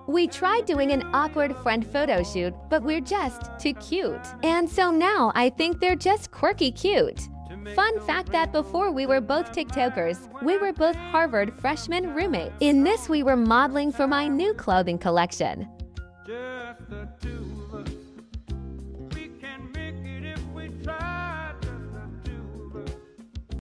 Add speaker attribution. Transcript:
Speaker 1: We tried doing an awkward friend photo shoot, but we're just too cute. And so now I think they're just quirky cute. Fun fact that before we were both TikTokers, we were both Harvard freshman roommates. In this we were modeling for my new clothing collection.